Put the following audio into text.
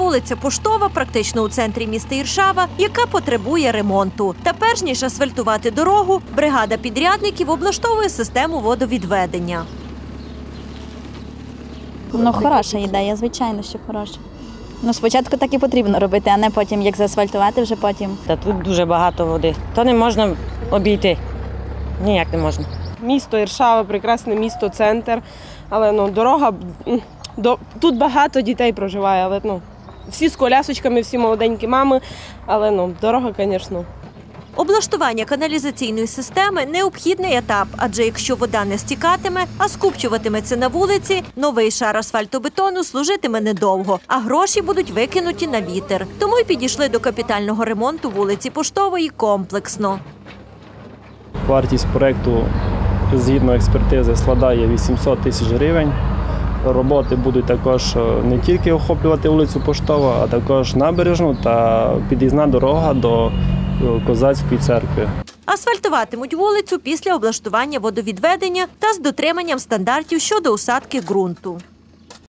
вулиця Поштова, практично у центрі міста Іршава, яка потребує ремонту. Та перш ніж асфальтувати дорогу, бригада підрядників облаштовує систему водовідведення. Хороша ідея, звичайно, що хороша. Спочатку так і потрібно робити, а не потім, як заасфальтувати вже потім. Та тут дуже багато води. То не можна обійти. Ніяк не можна. Місто Іршава, прекрасне місто, центр, але дорога, тут багато дітей проживає, але всі з колясочками, всі молоденькі мами, але дорога, звісно. Облаштування каналізаційної системи – необхідний етап, адже якщо вода не стікатиме, а скупчуватиметься на вулиці, новий шар асфальтобетону служитиме недовго, а гроші будуть викинуті на вітер. Тому й підійшли до капітального ремонту вулиці Поштової комплексно. Вартість проєкту, згідно експертизи, складає 800 тисяч гривень. Роботи будуть також не тільки охоплювати вулицю Поштова, а також набережну та під'їзна дорога до Козацької церкви. Асфальтуватимуть вулицю після облаштування водовідведення та з дотриманням стандартів щодо усадки ґрунту.